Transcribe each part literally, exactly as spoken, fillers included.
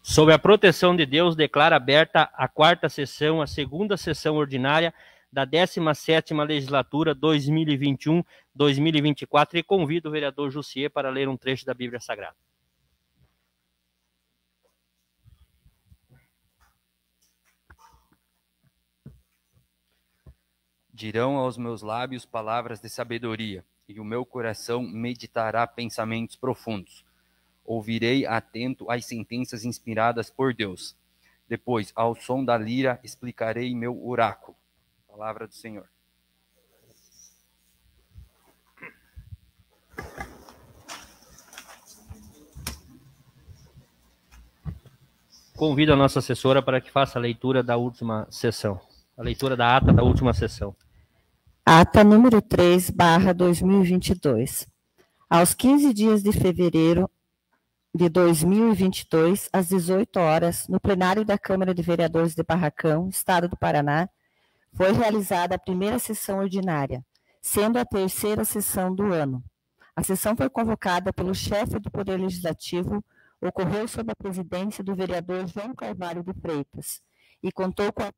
Sob a proteção de Deus, declaro aberta a quarta sessão, a segunda sessão ordinária da décima sétima legislatura dois mil e vinte e um a dois mil e vinte e quatro e convido o vereador Jussier para ler um trecho da Bíblia Sagrada. Dirão aos meus lábios palavras de sabedoria, e o meu coração meditará pensamentos profundos. Ouvirei atento às sentenças inspiradas por Deus. Depois, ao som da lira, explicarei meu oráculo. Palavra do Senhor. Convido a nossa assessora para que faça a leitura da última sessão. A leitura da ata da última sessão. Ata número três, barra dois mil e vinte e dois. Aos quinze dias de fevereiro de dois mil e vinte e dois, às dezoito horas, no plenário da Câmara de Vereadores de Barracão, Estado do Paraná, foi realizada a primeira sessão ordinária, sendo a terceira sessão do ano. A sessão foi convocada pelo chefe do Poder Legislativo, ocorreu sob a presidência do vereador João Carvalho de Freitas e contou com a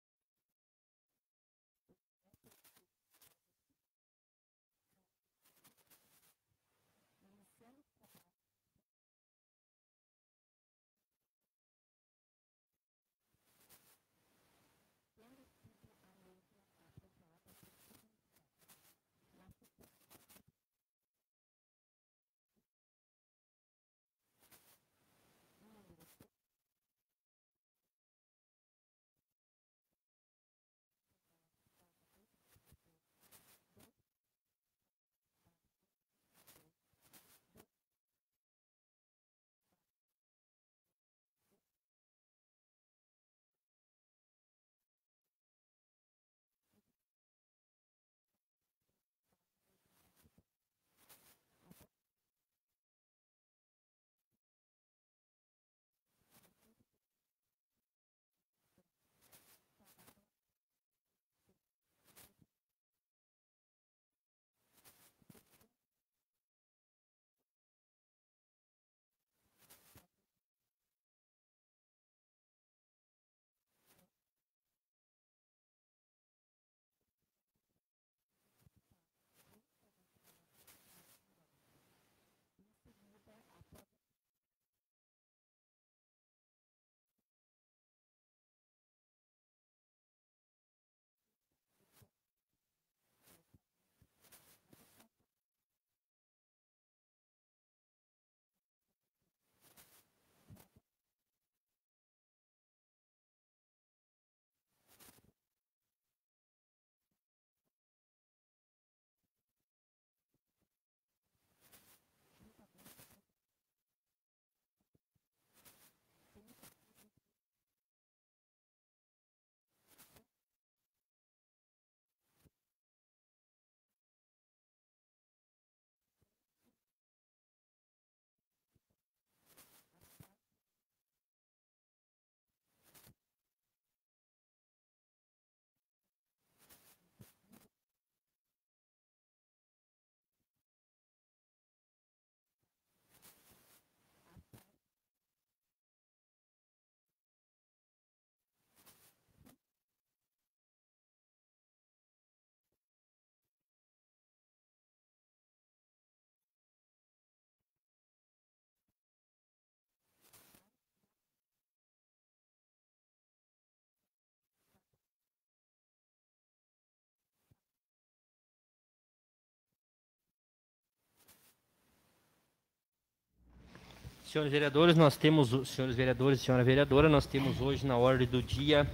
Senhores vereadores, nós temos, senhores vereadores e senhora vereadora, nós temos hoje na ordem do dia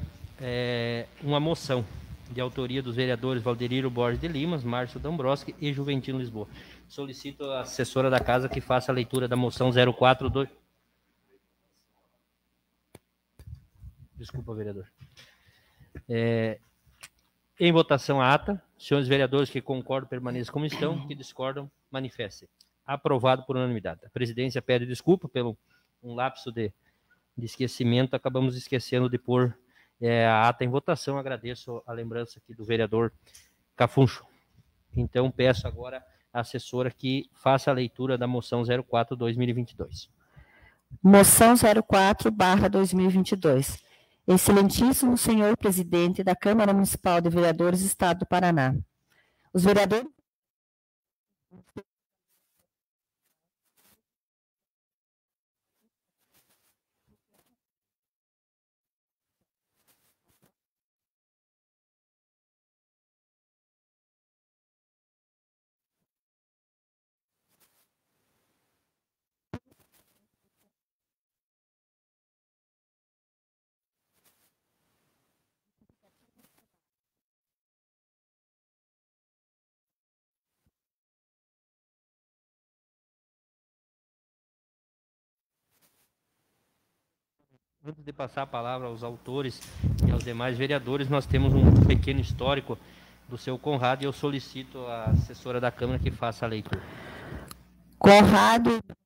é, uma moção de autoria dos vereadores Valderírio Borges de Limas, Márcio Dombrowski e Juventino Lisboa. Solicito a assessora da casa que faça a leitura da moção zero quatro dois. Desculpa, vereador. É, em votação a ata, senhores vereadores que concordam permaneçam como estão, que discordam manifestem. Aprovado por unanimidade. A presidência pede desculpa pelo um lapso de, de esquecimento, acabamos esquecendo de pôr é, a ata em votação. Agradeço a lembrança aqui do vereador Cafuncho. Então, peço agora à assessora que faça a leitura da moção zero quatro dois mil e vinte e dois. Moção zero quatro barra dois mil e vinte e dois. Excelentíssimo senhor presidente da Câmara Municipal de Vereadores do Estado do Paraná. Os vereadores Antes de passar a palavra aos autores e aos demais vereadores, nós temos um pequeno histórico do seu Conrado e eu solicito à assessora da Câmara que faça a leitura. Conrado